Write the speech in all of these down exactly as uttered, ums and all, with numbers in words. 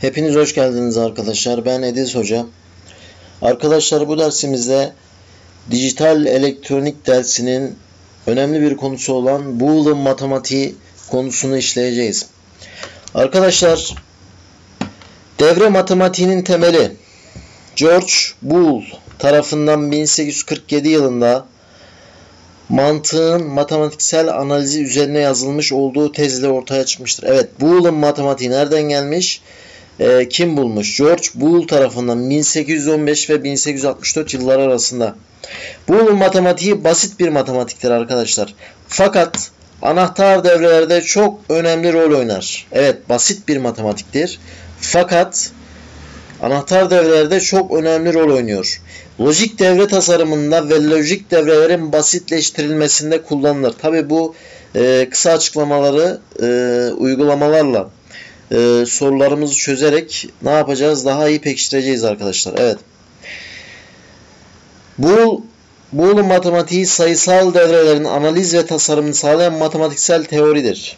Hepiniz hoş geldiniz arkadaşlar. Ben Ediz Hoca. Arkadaşlar bu dersimizde dijital elektronik dersinin önemli bir konusu olan Boolean matematiği konusunu işleyeceğiz. Arkadaşlar devre matematiğinin temeli George Boole tarafından bin sekiz yüz kırk yedi yılında mantığın matematiksel analizi üzerine yazılmış olduğu tezle ortaya çıkmıştır. Evet, Boolean matematiği nereden gelmiş? E, kim bulmuş? George Boole tarafından bin sekiz yüz on beş ve bin sekiz yüz altmış dört yılları arasında. Boolean matematiği basit bir matematiktir arkadaşlar. Fakat anahtar devrelerde çok önemli rol oynar. Evet, basit bir matematiktir. Fakat anahtar devrelerde çok önemli rol oynuyor. Lojik devre tasarımında ve lojik devrelerin basitleştirilmesinde kullanılır. Tabi bu e, kısa açıklamaları e, uygulamalarla e, sorularımızı çözerek ne yapacağız? Daha iyi pekiştireceğiz arkadaşlar. Evet. Bu Boolean matematiği sayısal devrelerin analiz ve tasarımını sağlayan matematiksel teoridir.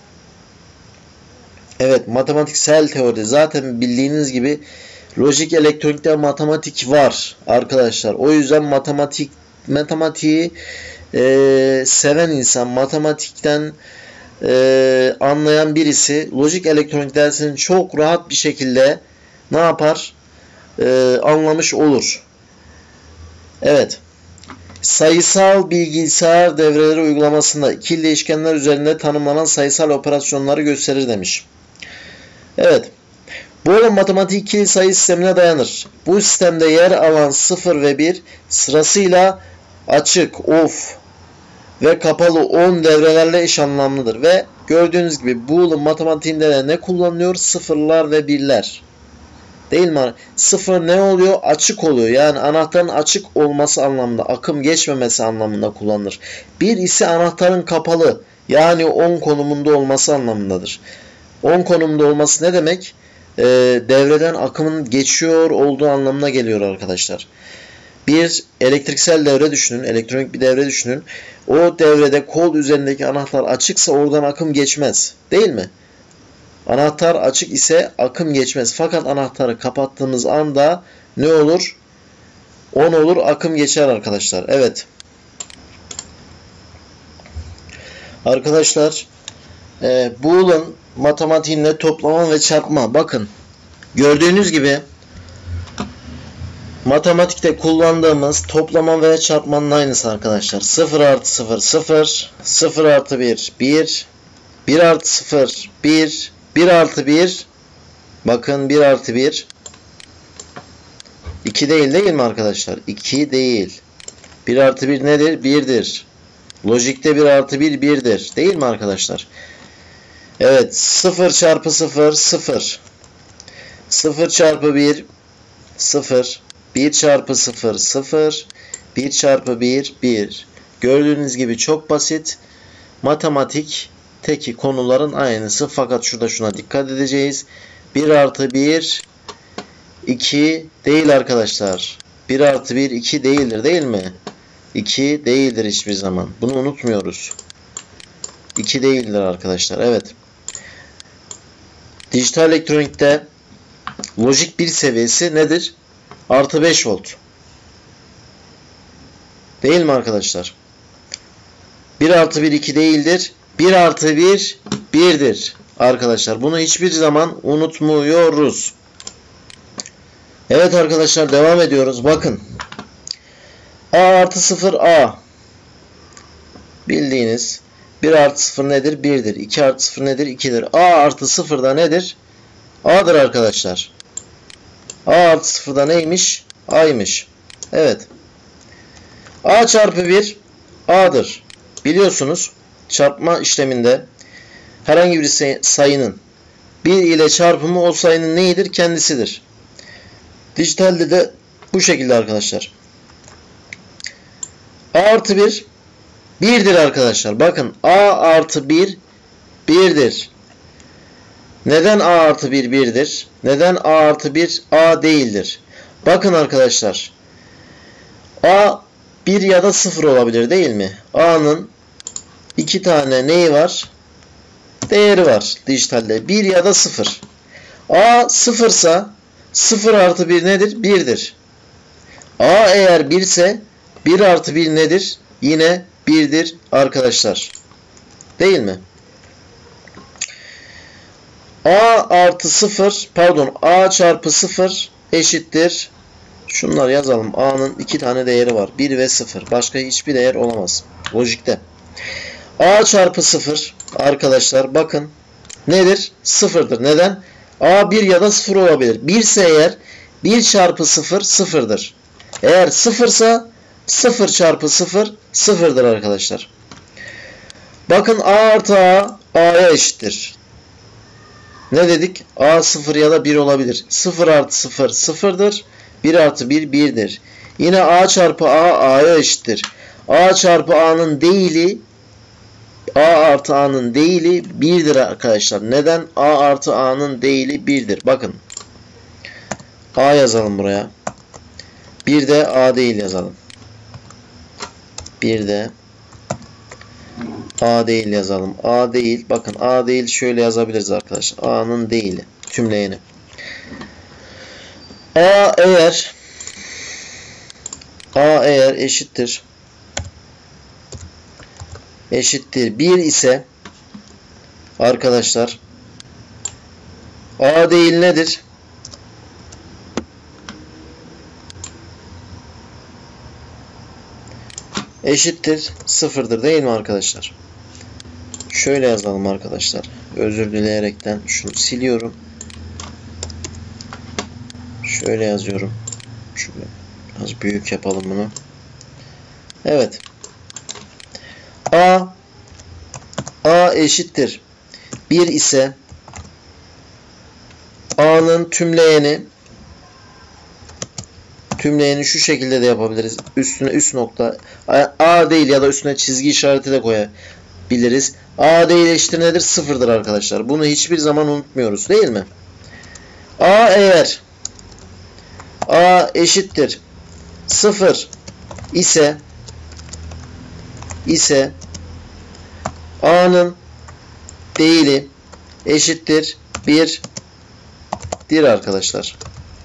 Evet, matematiksel teori. Zaten bildiğiniz gibi lojik elektronikte matematik var arkadaşlar. O yüzden matematik matematiği e, seven insan, matematikten e, anlayan birisi lojik elektronik dersini çok rahat bir şekilde ne yapar? E, anlamış olur. Evet. Sayısal bilgisayar devreleri uygulamasında ikili değişkenler üzerinde tanımlanan sayısal operasyonları gösterir demiş. Evet. Boolean matematiği ikili sayı sistemine dayanır. Bu sistemde yer alan sıfır ve bir sırasıyla açık, off ve kapalı on devrelerle eş anlamlıdır. Ve gördüğünüz gibi Boolean matematiğinde de ne kullanılıyor? Sıfırlar ve birler. Değil mi? Sıfır ne oluyor? Açık oluyor. Yani anahtarın açık olması anlamında, akım geçmemesi anlamında kullanılır. Bir ise anahtarın kapalı, yani on konumunda olması anlamındadır. on konumunda olması ne demek? E, devreden akımın geçiyor olduğu anlamına geliyor arkadaşlar. Bir elektriksel devre düşünün, elektronik bir devre düşünün. O devrede kol üzerindeki anahtar açıksa oradan akım geçmez. Değil mi? Anahtar açık ise akım geçmez. Fakat anahtarı kapattığımız anda ne olur? on olur, akım geçer arkadaşlar. Evet. Arkadaşlar e, Boolean matematiğinde toplama ve çarpma. Bakın. Gördüğünüz gibi matematikte kullandığımız toplama ve çarpmanın aynısı arkadaşlar. sıfır artı sıfır sıfır, sıfır artı bir bir, bir artı sıfır bir, bir artı bir, bakın bir artı bir, iki değil değil mi arkadaşlar? iki değil. bir artı bir nedir? birdir. Lojikte bir artı bir birdir. Değil mi arkadaşlar? Evet. sıfır çarpı sıfır sıfır. sıfır çarpı bir sıfır. bir çarpı sıfır sıfır. bir çarpı bir bir. Gördüğünüz gibi çok basit. Matematik teki konuların aynısı. Fakat şurada şuna dikkat edeceğiz. bir artı bir iki değil arkadaşlar. bir artı bir iki değildir değil mi? iki değildir hiçbir zaman. Bunu unutmuyoruz. iki değildir arkadaşlar. Evet. Dijital elektronikte lojik bir seviyesi nedir? Artı beş volt. Değil mi arkadaşlar? bir artı bir iki değildir. bir artı bir birdir. Arkadaşlar bunu hiçbir zaman unutmuyoruz. Evet arkadaşlar devam ediyoruz. Bakın. A artı sıfır A. Bildiğiniz bir artı sıfır nedir? birdir. iki artı sıfır nedir? ikidir. A artı sıfır da nedir? A'dır arkadaşlar. A artı sıfır da neymiş? A'ymış. Evet. A çarpı bir A'dır. Biliyorsunuz çarpma işleminde herhangi bir sayının bir ile çarpımı o sayının neyidir? Kendisidir. Dijitalde de bu şekilde arkadaşlar. A artı bir birdir arkadaşlar. Bakın A artı bir birdir. Neden A artı bir birdir? Neden A artı bir A değildir? Bakın arkadaşlar. A bir ya da sıfır olabilir değil mi? A'nın iki tane neyi var? Değeri var dijitalde. bir ya da sıfır. A sıfırsa sıfır artı bir nedir? bir'dir. A eğer bir ise bir artı bir nedir? Yine bir'dir arkadaşlar. Değil mi? A artı sıfır, pardon, A çarpı sıfır eşittir. Şunları yazalım. A'nın iki tane değeri var. bir ve sıfır. Başka hiçbir değer olamaz. Lojikte. A çarpı sıfır arkadaşlar bakın nedir? sıfır'dır. Neden? A bir ya da sıfır olabilir. bir ise eğer bir çarpı sıfır sıfır'dır. Eğer sıfır ise sıfır çarpı sıfır sıfır'dır arkadaşlar. Bakın A artı A A'ya eşittir. Ne dedik? A sıfır ya da bir olabilir. sıfır artı sıfır sıfır'dır. bir artı bir bir'dir. Yine A çarpı A A'ya eşittir. A çarpı A'nın değili A artı A'nın değili bir'dir arkadaşlar. Neden? A artı A'nın değili bir'dir. Bakın. A yazalım buraya. Bir de A değil yazalım. Bir de A değil yazalım. A değil. Bakın A değil şöyle yazabiliriz arkadaşlar. A'nın değili. Tümleyeni. A eğer A eğer eşittir eşittir bir ise arkadaşlar A değil nedir? Eşittir sıfır'dır değil mi arkadaşlar? Şöyle yazalım arkadaşlar. Özür dileyerekten şunu siliyorum. Şöyle yazıyorum. Şöyle biraz büyük yapalım bunu. Evet. A A eşittir bir ise A'nın tümleyeni tümleyeni şu şekilde de yapabiliriz. Üstüne üst nokta A değil ya da üstüne çizgi işareti de koyabiliriz. A değil eşittir nedir? sıfır'dır arkadaşlar. Bunu hiçbir zaman unutmuyoruz değil mi? A eğer A eşittir sıfır ise ise A'nın değili eşittir bir'dir arkadaşlar.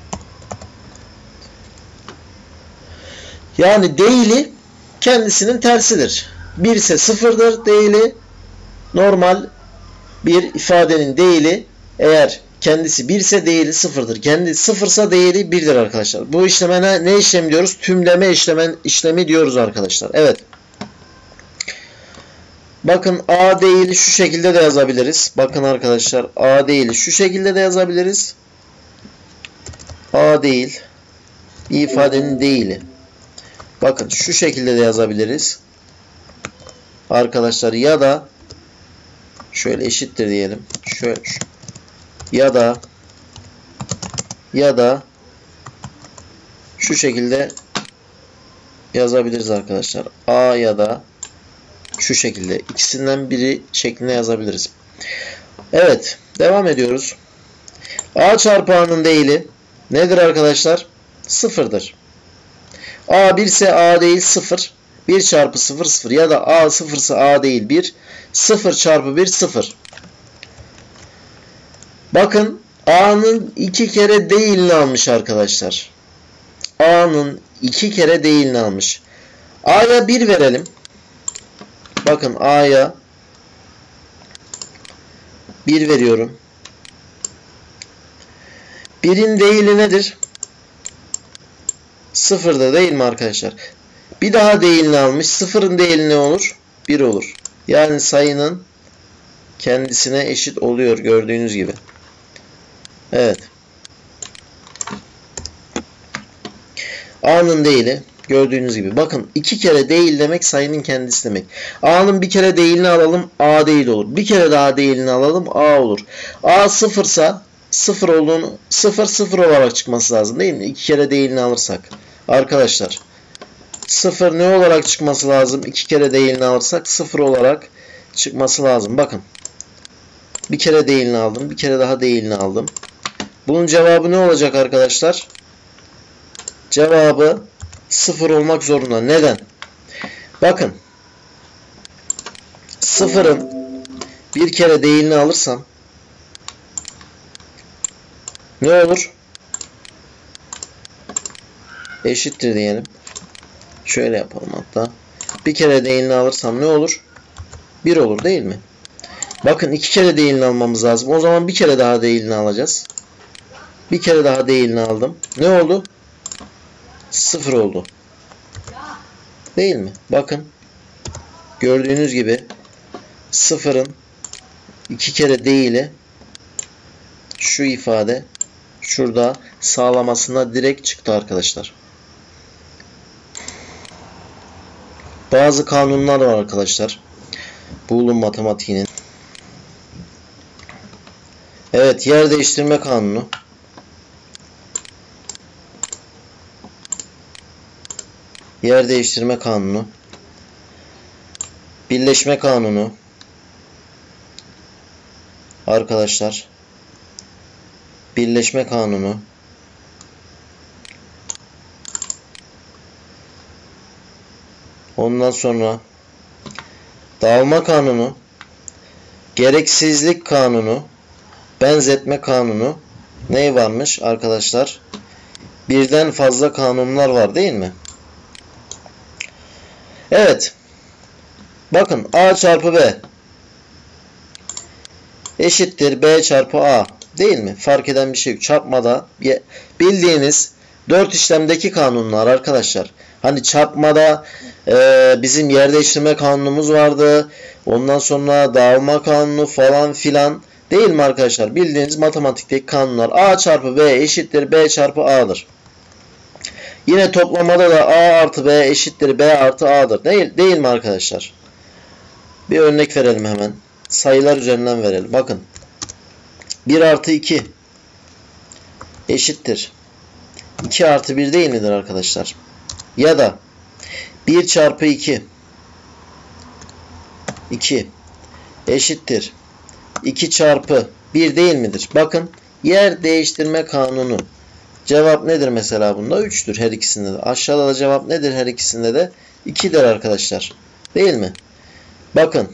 Yani değili kendisinin tersidir. bir ise sıfır'dır değili. Normal bir ifadenin değili eğer kendisi bir ise değili sıfır'dır. Kendi sıfırsa değeri bir'dir arkadaşlar. Bu işleme ne, ne işlem diyoruz? Tümleme işlemi, işlemi diyoruz arkadaşlar. Evet. Bakın A değili şu şekilde de yazabiliriz. Bakın arkadaşlar A değili şu şekilde de yazabiliriz. A değil bir ifadenin değili. Bakın şu şekilde de yazabiliriz. Arkadaşlar ya da şöyle eşittir diyelim. Şöyle ya da ya da şu şekilde yazabiliriz arkadaşlar. A ya da şu şekilde ikisinden biri şeklinde yazabiliriz. Evet, devam ediyoruz. A çarpı A'nın değili nedir arkadaşlar? sıfır'dır. A bir ise A değil sıfır. bir çarpı sıfır sıfır ya da A sıfır ise A değil bir. sıfır çarpı bir sıfır. Bakın A'nın iki kere değilini almış arkadaşlar. A'nın iki kere değilini almış. A'ya bir verelim. Bakın A'ya bir veriyorum. bir'in değili nedir? sıfır'da değil mi arkadaşlar? Bir daha değilini almış. sıfır'ın değili ne olur? bir olur. Yani sayının kendisine eşit oluyor gördüğünüz gibi. Evet. A'nın değili gördüğünüz gibi. Bakın iki kere değil demek sayının kendisi demek. A'nın bir kere değilini alalım. A değil olur. Bir kere daha değilini alalım. A olur. A sıfırsa sıfır olduğunu sıfır sıfır olarak çıkması lazım değil mi? İki kere değilini alırsak. Arkadaşlar sıfır ne olarak çıkması lazım? İki kere değilini alırsak sıfır olarak çıkması lazım. Bakın. Bir kere değilini aldım. Bir kere daha değilini aldım. Bunun cevabı ne olacak arkadaşlar? Cevabı sıfır olmak zorunda. Neden? Bakın. sıfır'ın bir kere değilini alırsam Ne olur? Eşittir diyelim. Şöyle yapalım hatta. Bir kere değilini alırsam ne olur? bir olur değil mi? Bakın iki kere değilini almamız lazım. O zaman bir kere daha değilini alacağız. Bir kere daha değilini aldım. Ne oldu? sıfır oldu. Değil mi? Bakın. Gördüğünüz gibi sıfırın iki kere değili şu ifade şurada sağlamasına direkt çıktı arkadaşlar. Bazı kanunlar var arkadaşlar. Boolean matematiğinin. Evet, yer değiştirme kanunu. Yer değiştirme kanunu. Birleşme kanunu. Arkadaşlar. Birleşme kanunu. Ondan sonra dağılma kanunu, gereksizlik kanunu, benzetme kanunu. Ne varmış arkadaşlar? Birden fazla kanunlar var değil mi? Evet. Bakın A çarpı B eşittir B çarpı A. Değil mi? Fark eden bir şey yok. Çarpmada bildiğiniz dört işlemdeki kanunlar arkadaşlar. Hani çarpmada e, bizim yer değiştirme kanunumuz vardı. Ondan sonra dağılma kanunu falan filan. Değil mi arkadaşlar? Bildiğiniz matematikteki kanunlar. A çarpı B eşittir B çarpı A'dır. Yine toplamada da A artı B eşittir B artı A'dır. Değil, değil mi arkadaşlar? Bir örnek verelim hemen. Sayılar üzerinden verelim. Bakın. bir artı iki eşittir iki artı bir değil midir arkadaşlar? Ya da bir çarpı iki iki eşittir iki çarpı bir değil midir? Bakın yer değiştirme kanunu. Cevap nedir mesela bunda? üçtür her ikisinde de. Aşağıda da cevap nedir her ikisinde de? ikidir arkadaşlar. Değil mi? Bakın.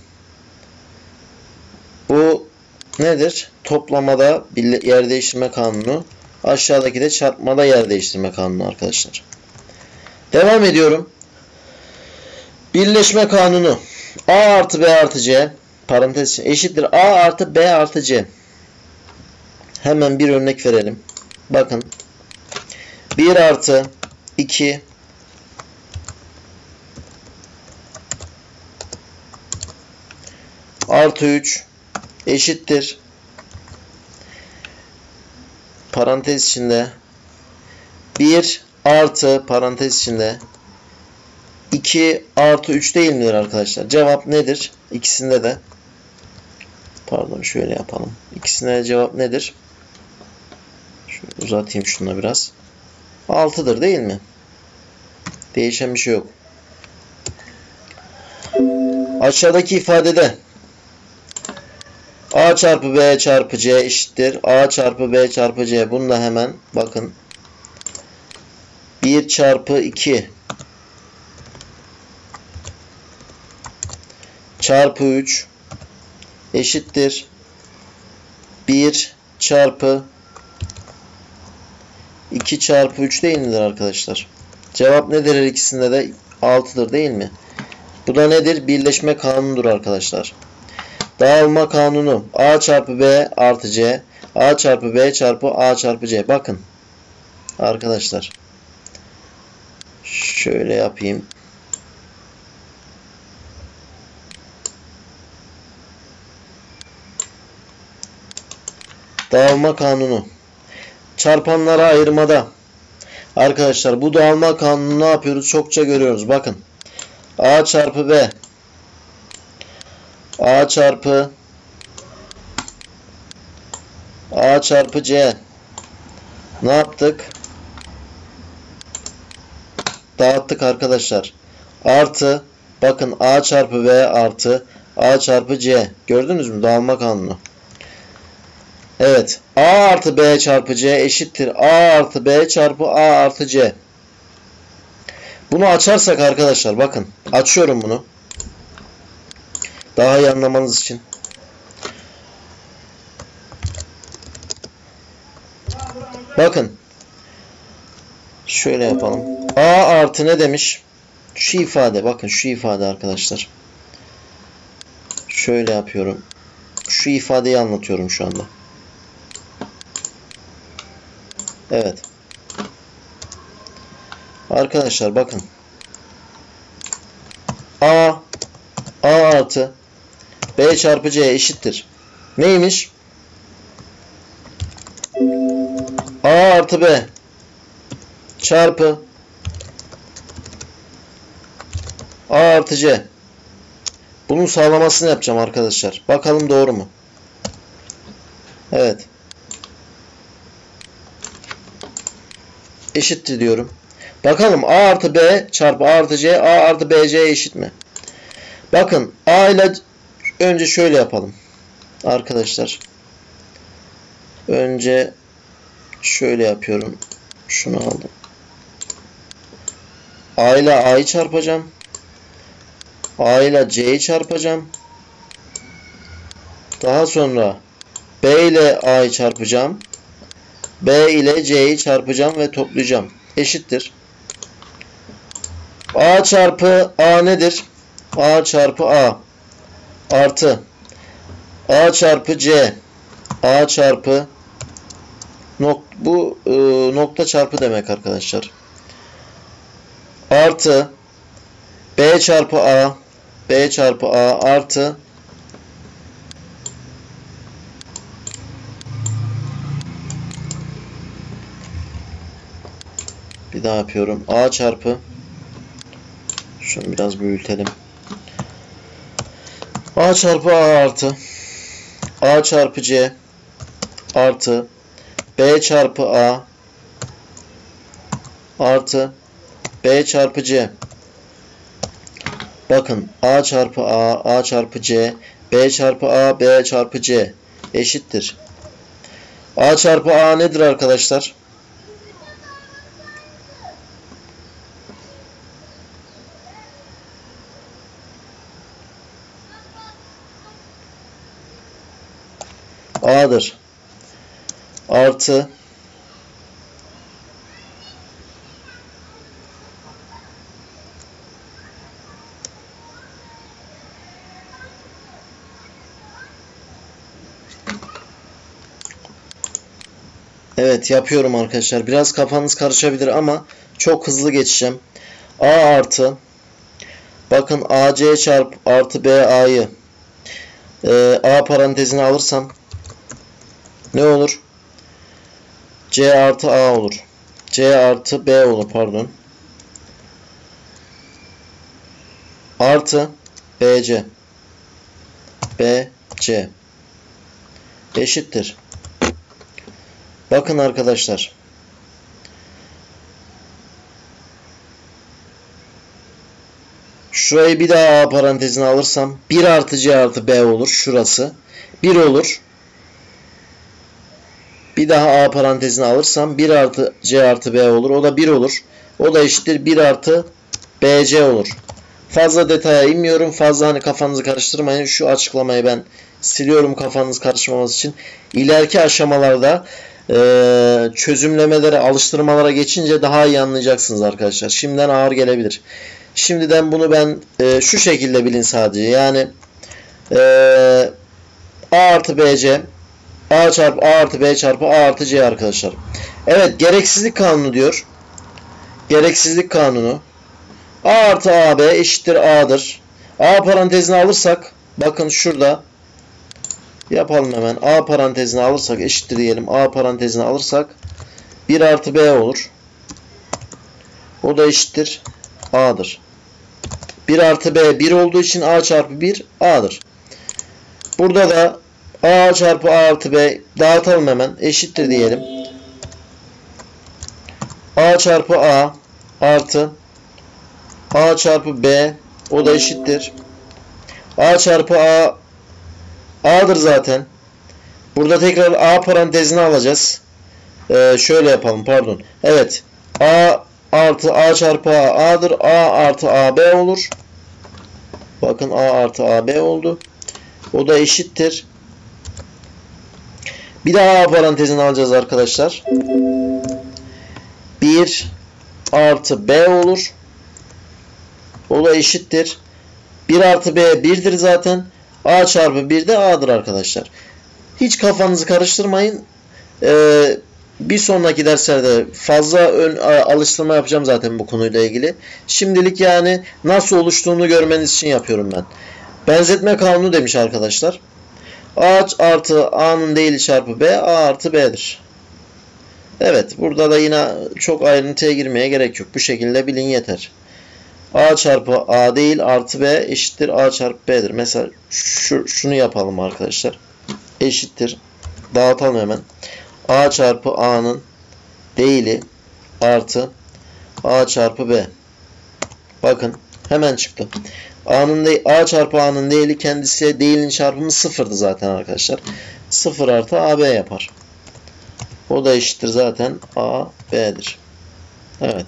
Bu nedir? Toplamada yer değiştirme kanunu. Aşağıdaki de çarpmada yer değiştirme kanunu arkadaşlar. Devam ediyorum. Birleşme kanunu. A artı B artı C parantez için eşittir A artı B artı C. Hemen bir örnek verelim. Bakın. bir artı iki artı üç eşittir parantez içinde bir artı parantez içinde iki artı üç değil midir arkadaşlar? Cevap nedir? İkisinde de pardon şöyle yapalım. İkisinde de cevap nedir? Şöyle uzatayım şunu biraz. altıdır değil mi? Değişen bir şey yok. Aşağıdaki ifadede A çarpı B çarpı C eşittir A çarpı B çarpı C. Bunu da hemen bakın. bir çarpı iki çarpı üç eşittir bir çarpı iki çarpı üç değil midir arkadaşlar? Cevap nedir her ikisinde de? altıdır değil mi? Bu da nedir? Birleşme kanunudur arkadaşlar. Dağılma kanunu. A çarpı B artı C. A çarpı B çarpı A çarpı C. Bakın. Arkadaşlar. Şöyle yapayım. Dağılma kanunu. Çarpanlara ayırmada. Arkadaşlar bu dağılma kanunu ne yapıyoruz? Çokça görüyoruz. Bakın. A çarpı B. A çarpı A çarpı C. Ne yaptık? Dağıttık arkadaşlar. Artı bakın A çarpı B artı A çarpı C. Gördünüz mü? Dağılma kanunu. Evet. A artı B çarpı C eşittir A artı B çarpı A artı C. Bunu açarsak arkadaşlar bakın. Açıyorum bunu. Daha iyi anlamanız için. Bakın. Şöyle yapalım. A artı ne demiş? Şu ifade. Bakın şu ifade arkadaşlar. Şöyle yapıyorum. Şu ifadeyi anlatıyorum şu anda. Evet. Arkadaşlar bakın. A A artı B çarpı C eşittir. Neymiş? A artı B çarpı A artı C. Bunun sağlamasını yapacağım arkadaşlar. Bakalım doğru mu? Evet. Eşittir diyorum. Bakalım A artı B çarpı A artı C, A artı B C eşit mi? Bakın A ile önce şöyle yapalım. Arkadaşlar. Önce şöyle yapıyorum. Şunu aldım. A ile A'yı çarpacağım. A ile C'yi çarpacağım. Daha sonra B ile A'yı çarpacağım. B ile C'yi çarpacağım ve toplayacağım. Eşittir. A çarpı A nedir? A çarpı A artı A çarpı C, A çarpı nok bu e, nokta çarpı demek arkadaşlar. Artı B çarpı A, B çarpı A artı bir daha yapıyorum. A çarpı şunu biraz büyütelim. A çarpı A artı A çarpı C artı B çarpı A artı B çarpı C. Bakın A çarpı A, A çarpı C, B çarpı A, B çarpı C eşittir. A çarpı A nedir arkadaşlar? A'dır. Artı evet yapıyorum arkadaşlar. Biraz kafanız karışabilir ama çok hızlı geçeceğim. A artı bakın A C çarpı artı B A'yı e, A parantezine alırsam ne olur? C artı A olur. C artı B olur pardon. Artı B C. B C. Eşittir. Bakın arkadaşlar. Şurayı bir daha A parantezine alırsam bir artı C artı B olur. Şurası. bir olur. Bir daha A parantezine alırsam bir artı C artı B olur. O da bir olur. O da eşittir bir artı B C olur. Fazla detaya inmiyorum. Fazla hani kafanızı karıştırmayın. Şu açıklamayı ben siliyorum kafanız karışmaması için. İleriki aşamalarda e, çözümlemelere, alıştırmalara geçince daha iyi anlayacaksınız arkadaşlar. Şimdiden ağır gelebilir. Şimdiden bunu ben e, şu şekilde bilin sadece. Yani e, A artı B C A çarpı A artı B çarpı A artı C arkadaşlar. Evet, gereksizlik kanunu diyor. Gereksizlik kanunu. A artı A B eşittir A'dır. A parantezine alırsak bakın şurada yapalım hemen. A parantezine alırsak eşittir diyelim. A parantezine alırsak bir artı B olur. O da eşittir A'dır. bir artı B bir olduğu için A çarpı bir A'dır. Burada da A çarpı A artı B dağıtalım hemen. Eşittir diyelim. A çarpı A artı A çarpı B o da eşittir. A çarpı A A'dır zaten. Burada tekrar A parantezine alacağız. Ee, şöyle yapalım pardon. Evet. A artı A çarpı A A'dır. A artı A B olur. Bakın A artı A B oldu. O da eşittir. Bir daha A parantezini alacağız arkadaşlar. bir artı B olur. O da eşittir. bir artı B birdir zaten. A çarpı bir de A'dır arkadaşlar. Hiç kafanızı karıştırmayın. Ee, bir sonraki derslerde fazla ön, alıştırma yapacağım zaten bu konuyla ilgili. Şimdilik yani nasıl oluştuğunu görmeniz için yapıyorum ben. Benzetme kanunu demiş arkadaşlar. A artı A'nın değili çarpı B, A artı B'dir. Evet, burada da yine çok ayrıntıya girmeye gerek yok. Bu şekilde bilin yeter. A çarpı A değil artı B eşittir A çarpı B'dir. Mesela şu, şunu yapalım arkadaşlar. Eşittir. Dağıtalım hemen. A çarpı A'nın değili artı A çarpı B. Bakın hemen çıktı. A'nın de A çarpı A'nın değili kendisi değilin çarpımı sıfırdı zaten arkadaşlar. sıfır artı A B yapar. O da eşittir zaten A B'dir. Evet.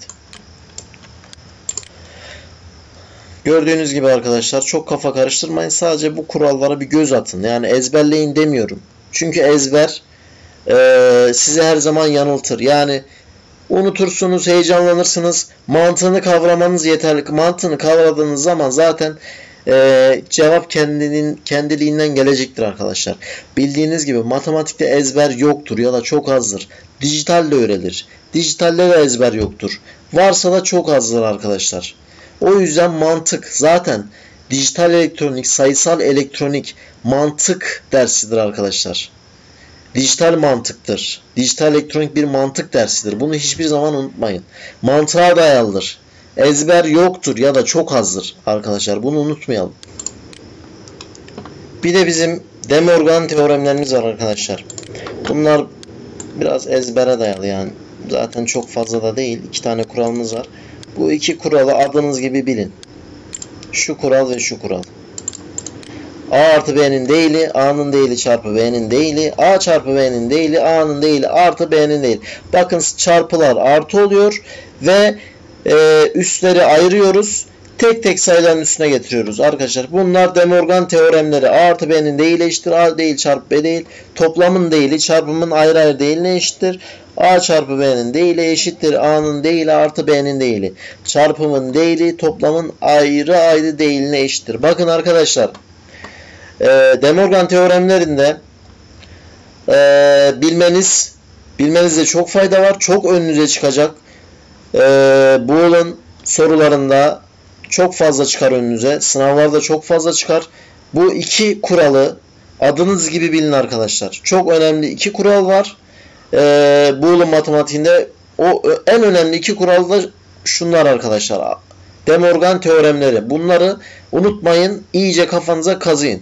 Gördüğünüz gibi arkadaşlar çok kafa karıştırmayın. Sadece bu kurallara bir göz atın. Yani ezberleyin demiyorum. Çünkü ezber e, sizi her zaman yanıltır. Yani unutursunuz, heyecanlanırsınız. Mantığını kavramanız yeterli. Mantığını kavradığınız zaman zaten e, cevap kendinin kendiliğinden gelecektir arkadaşlar. Bildiğiniz gibi matematikte ezber yoktur ya da çok azdır. Dijitalde öyledir. Dijitalde de ezber yoktur. Varsa da çok azdır arkadaşlar. O yüzden mantık zaten dijital elektronik, sayısal elektronik mantık dersidir arkadaşlar. Dijital mantıktır. Dijital elektronik bir mantık dersidir. Bunu hiçbir zaman unutmayın. Mantığa dayalıdır. Ezber yoktur ya da çok azdır arkadaşlar. Bunu unutmayalım. Bir de bizim De Morgan teoremlerimiz var arkadaşlar. Bunlar biraz ezbere dayalı yani. Zaten çok fazla da değil. İki tane kuralımız var. Bu iki kuralı adınız gibi bilin. Şu kural ve şu kural. A artı B'nin değili, A'nın değili çarpı B'nin değili, A çarpı B'nin değili, A'nın değili artı B'nin değili. Bakın çarpılar artı oluyor ve e, üstleri ayırıyoruz. Tek tek sayıların üstüne getiriyoruz arkadaşlar. Bunlar De Morgan teoremleri. A artı B'nin değili eşittir. A değil çarpı B değil. Toplamın değili çarpımın ayrı ayrı değiline eşittir. A çarpı B'nin değili eşittir. A'nın değili artı B'nin değili. Çarpımın değili toplamın ayrı ayrı değiline eşittir. Bakın arkadaşlar. E, De Morgan teoremlerinde e, bilmeniz bilmenizde çok fayda var. Çok önünüze çıkacak. E, Boolean sorularında çok fazla çıkar önünüze. Sınavlarda çok fazla çıkar. Bu iki kuralı adınız gibi bilin arkadaşlar. Çok önemli iki kural var. Ee, Boolean matematiğinde o en önemli iki kural da şunlar arkadaşlar. De Morgan teoremleri. Bunları unutmayın. İyice kafanıza kazıyın.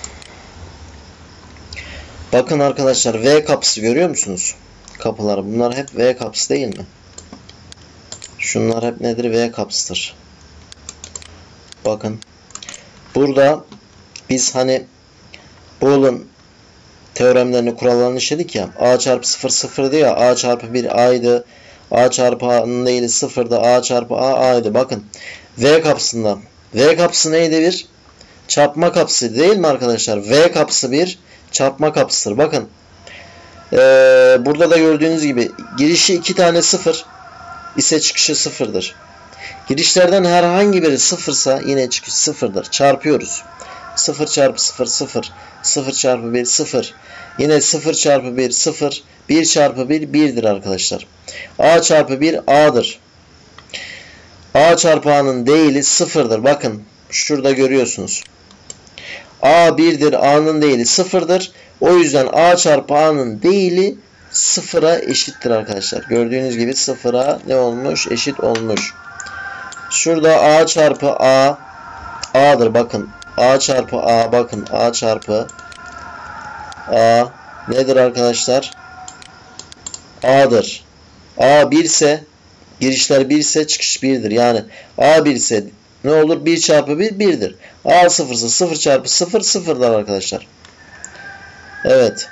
Bakın arkadaşlar V kapısı görüyor musunuz? Kapılar. Bunlar hep V kapısı değil mi? Şunlar hep nedir? V kapısıdır. Bakın. Burada biz hani Boolean teoremlerini, kurallarını işledik ya. A çarpı sıfır sıfırdı ya. A çarpı bir A'ydı. A çarpı A'nın değili sıfırdı. A çarpı A A'ydı. Bakın. V kapısında. V kapısı neydi bir? Çarpma kapısı değil mi arkadaşlar? V kapısı bir çarpma kapısıdır. Bakın. Ee, burada da gördüğünüz gibi girişi iki tane sıfır ise çıkışı sıfırdır. Girişlerden herhangi biri sıfırsa yine çıkış sıfırdır. Çarpıyoruz. sıfır çarpı sıfır sıfır. sıfır çarpı bir sıfır. Yine sıfır çarpı bir sıfır. bir çarpı bir birdir arkadaşlar. A çarpı bir A'dır. A çarpı A'nın değili sıfırdır. Bakın şurada görüyorsunuz. A birdir. A'nın değili sıfırdır. O yüzden A çarpı A'nın değili sıfıra eşittir arkadaşlar. Gördüğünüz gibi sıfıra ne olmuş? Eşit olmuş. Şurada A çarpı A A'dır. Bakın. A çarpı A. Bakın. A çarpı A nedir arkadaşlar? A'dır. A bir ise girişler bir ise çıkış birdir. Yani A bir ise ne olur? bir çarpı bir birdir. A sıfır ise sıfır çarpı sıfır sıfırdır arkadaşlar. Evet.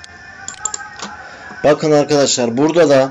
Bakın arkadaşlar burada da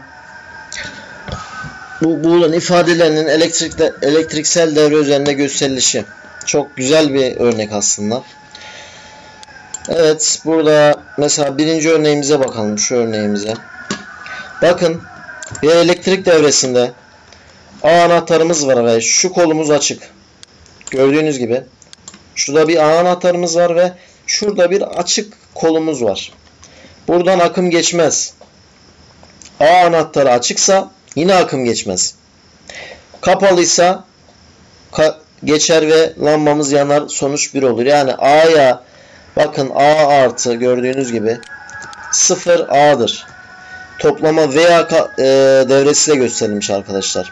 bu Boolean ifadelerinin elektrikte, elektriksel devre üzerinde gösterilişi. Çok güzel bir örnek aslında. Evet, burada mesela birinci örneğimize bakalım, şu örneğimize. Bakın, bir elektrik devresinde A anahtarımız var ve şu kolumuz açık. Gördüğünüz gibi. Şurada bir A anahtarımız var ve şurada bir açık kolumuz var. Buradan akım geçmez. A anahtarı açıksa yine akım geçmez. Kapalıysa ka geçer ve lambamız yanar, sonuç bir olur. Yani A'ya bakın, A artı gördüğünüz gibi sıfır A'dır. Toplama veya e, devresiyle gösterilmiş arkadaşlar.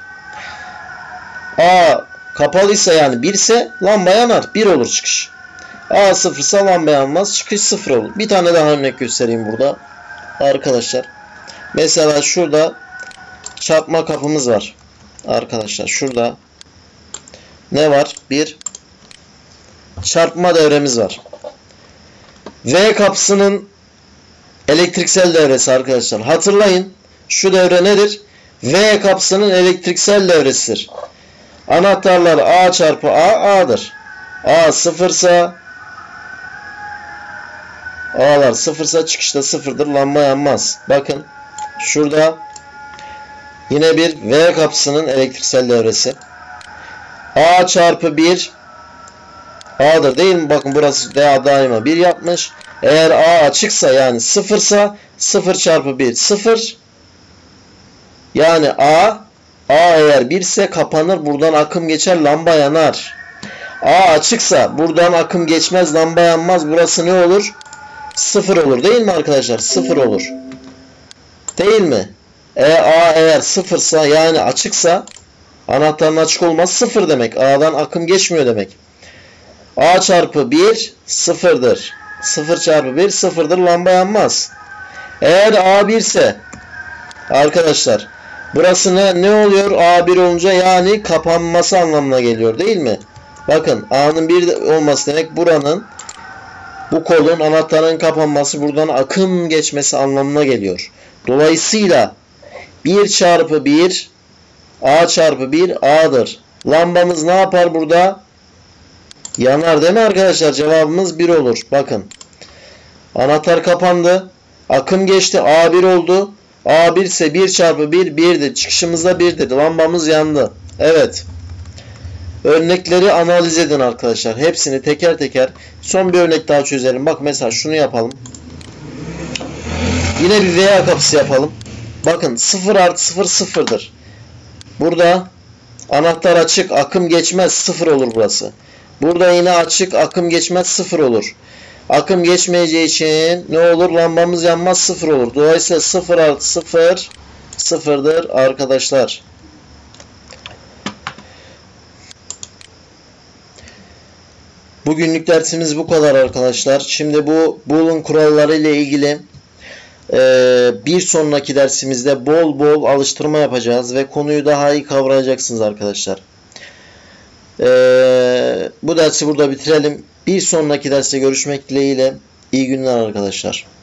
A kapalıysa yani bir ise lamba yanar. bir olur çıkış. A sıfır ise lamba yanmaz. Çıkış sıfır olur. Bir tane daha örnek göstereyim burada. Arkadaşlar. Mesela şurada çarpma kapımız var. Arkadaşlar şurada ne var? Bir çarpma devremiz var. V kapısının elektriksel devresi arkadaşlar. Hatırlayın. Şu devre nedir? V kapısının elektriksel devresidir. Anahtarlar A çarpı A, A'dır. A sıfırsa A'lar sıfırsa çıkışta sıfırdır. Lamba yanmaz. Bakın. Şurada yine bir V kapısının elektriksel devresi. A çarpı bir A'dır değil mi? Bakın burası D daima bir yapmış. Eğer A açıksa yani sıfırsa sıfır çarpı bir sıfır. Yani A A eğer bir ise kapanır. Buradan akım geçer. Lamba yanar. A açıksa buradan akım geçmez. Lamba yanmaz. Burası ne olur? sıfır olur değil mi arkadaşlar? sıfır olur. Değil mi? E, A eğer sıfırsa yani açıksa anahtarın açık olmaz sıfır demek. A'dan akım geçmiyor demek. A çarpı bir sıfırdır. sıfır çarpı bir sıfırdır. Lamba yanmaz. Eğer A bir ise arkadaşlar burası ne, ne oluyor? A bir olunca yani kapanması anlamına geliyor değil mi? Bakın A'nın bir olması demek buranın bu kolun anahtarın kapanması, buradan akım geçmesi anlamına geliyor. Dolayısıyla bir çarpı bir A çarpı bir A'dır. Lambamız ne yapar burada? Yanar değil mi arkadaşlar? Cevabımız bir olur. Bakın. Anahtar kapandı. Akım geçti. A bir oldu. A bir ise bir çarpı bir birdir. Çıkışımızda birdir. Lambamız yandı. Evet. Örnekleri analiz edin arkadaşlar. Hepsini teker teker. Son bir örnek daha çözelim. Bak mesela şunu yapalım. Yine bir veya kapısı yapalım. Bakın sıfır artı sıfır sıfırdır. Burada anahtar açık, akım geçmez, sıfır olur burası. Burada yine açık, akım geçmez, sıfır olur. Akım geçmeyeceği için ne olur? Lambamız yanmaz, sıfır olur. Dolayısıyla sıfır artı sıfır sıfırdır arkadaşlar. Bugünlük dersimiz bu kadar arkadaşlar. Şimdi bu Boolean kuralları ile ilgili bir sonraki dersimizde bol bol alıştırma yapacağız ve konuyu daha iyi kavrayacaksınız arkadaşlar. Bu dersi burada bitirelim. Bir sonraki derste görüşmek dileğiyle. İyi günler arkadaşlar.